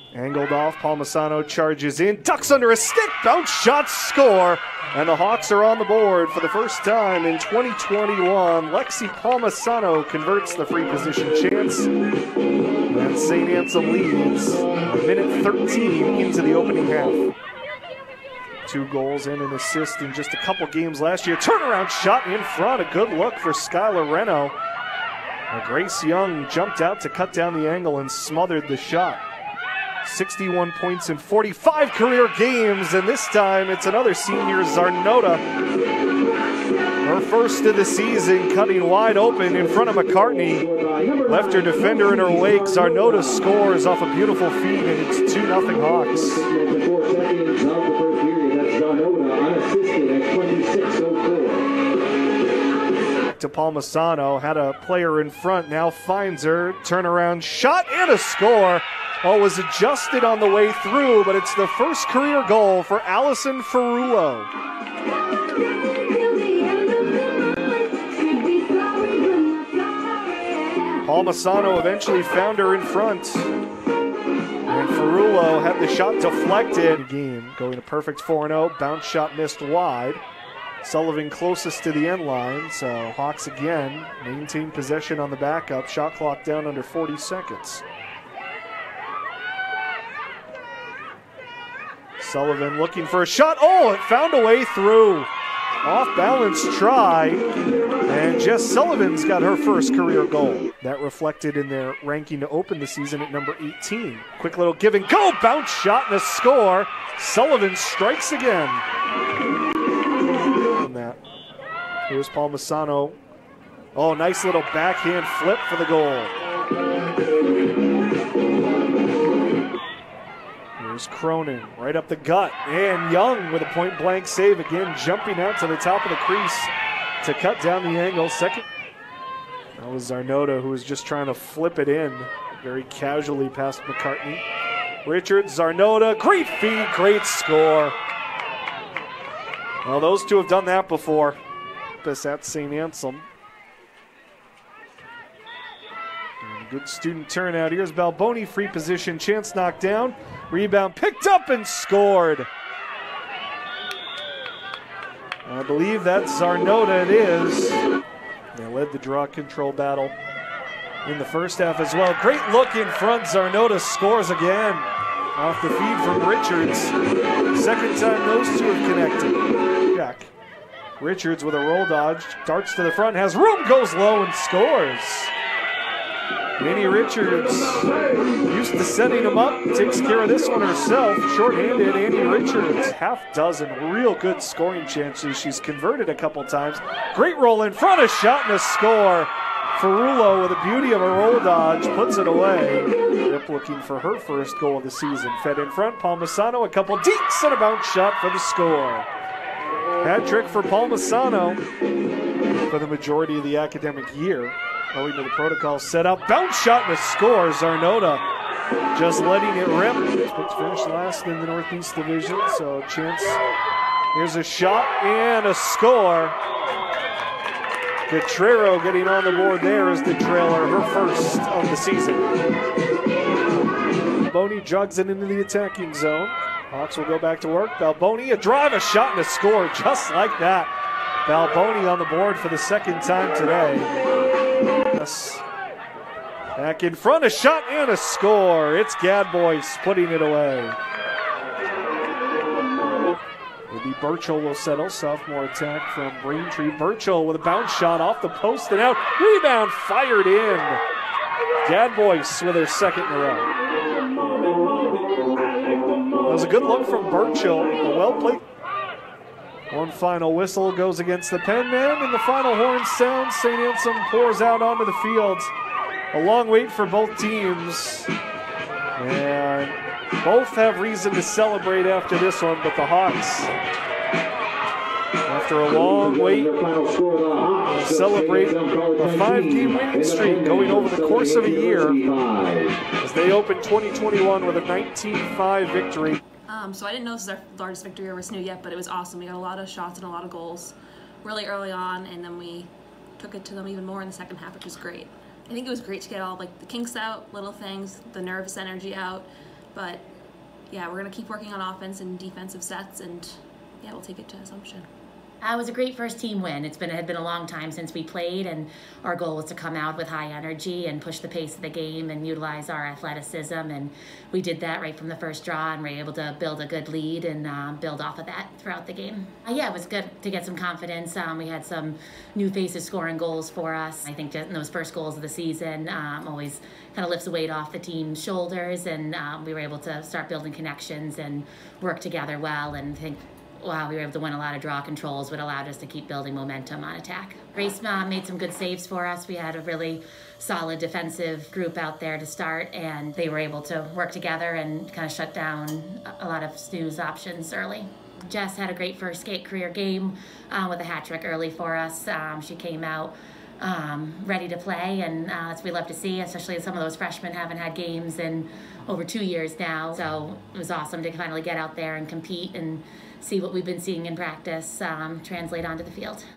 Angled off, Palmisano charges in, ducks under a stick, bounce shot, score, and the Hawks are on the board for the first time in 2021. Lexi Palmisano converts the free position chance, and Saint Anselm leads a minute 13 into the opening half. 2 goals and an assist in just a couple games last year. Turnaround shot in front, a good look for Skylar Reno. Grace Young jumped out to cut down the angle and smothered the shot. 61 points in 45 career games, and this time it's another senior, Czarnota. Her first of the season, cutting wide open in front of McCartney. Left her defender in her wake. Czarnota scores off a beautiful feed, and it's 2-0 Hawks. To Palmisano, had a player in front, now finds her, turnaround shot and a score. Well, was adjusted on the way through, but it's the first career goal for Allison Ferrullo. Palmisano eventually found her in front, and Ferrullo had the shot deflected. Game going to perfect 4-0, bounce shot missed wide. Sullivan closest to the end line, so Hawks again maintain possession on the backup. Shot clock down under 40 seconds. Sullivan looking for a shot. Oh, it found a way through. Off balance try, and Jess Sullivan's got her first career goal. That reflected in their ranking to open the season at number 18. Quick little give and go, bounce shot and a score. Sullivan strikes again. That. Here's Palmisano. Oh, nice little backhand flip for the goal. Here's Cronin right up the gut, and Young with a point-blank save again, jumping out to the top of the crease to cut down the angle. Second. That was Czarnota, who was just trying to flip it in very casually past McCartney. Richards, Czarnota, great feed, great score. Well, those two have done that before. This at Saint Anselm. And good student turnout. Here's Balboni, free position, chance knocked down. Rebound picked up and scored. I believe that's Czarnota, it is. They led the draw control battle in the first half as well. Great look in front. Czarnota scores again off the feed from Richards. Second time those two have connected. Jack. Richards with a roll dodge, darts to the front, has room, goes low and scores. Annie Richards, used to setting him up, takes care of this one herself. Short-handed Annie Richards, half dozen real good scoring chances. She's converted a couple times. Great roll in front, a shot and a score. Ferrullo with the beauty of a roll dodge puts it away. Rip looking for her first goal of the season. Fed in front, Palmisano, a couple deeks and a bounce shot for the score. Hat trick for Palmisano for the majority of the academic year. Owing to the protocol set up, bounce shot and a score. Czarnota just letting it rip. Let's finish last in the Northeast Division, so chance. Here's a shot and a score. Guerrero getting on the board there as the trailer, her first of the season. Balboni jogs it into the attacking zone. Hawks will go back to work. Balboni, a drive, a shot, and a score, just like that. Balboni on the board for the second time today. Yes. Back in front, a shot and a score. It's Gadbois putting it away. Maybe Burchell will settle. Sophomore attack from Braintree. Burchell with a bounce shot off the post and out. Rebound fired in. Gadbois with her second in a row. That was a good look from Burchell. A well played. One final whistle goes against the Penmen, and the final horn sounds. Saint Anselm pours out onto the field. A long wait for both teams. And both have reason to celebrate after this one, but the Hawks, after a long wait, will celebrate a 5-game winning streak going over the course of a year as they open 2021 with a 19-5 victory. So I didn't know this was our largest victory over SNU yet, but it was awesome. We got a lot of shots and a lot of goals really early on, and then we took it to them even more in the second half, which was great. I think it was great to get all like the kinks out, little things, the nervous energy out. But yeah, we're going to keep working on offense and defensive sets, and yeah, we'll take it to Assumption. It was a great first team win. It had been a long time since we played, and our goal was to come out with high energy and push the pace of the game and utilize our athleticism, and we did that right from the first draw, and were able to build a good lead and build off of that throughout the game. Yeah, it was good to get some confidence. We had some new faces scoring goals for us. I think just in those first goals of the season always kind of lifts the weight off the team's shoulders, and we were able to start building connections and work together well, and think wow, we were able to win a lot of draw controls, which allowed us to keep building momentum on attack. Grace made some good saves for us. We had a really solid defensive group out there to start, and they were able to work together and kind of shut down a lot of snooze options early. Jess had a great first career game with a hat trick early for us. She came out ready to play, and that's what we love to see, especially some of those freshmen haven't had games in over 2 years now. So it was awesome to finally get out there and compete and see what we've been seeing in practice translate onto the field.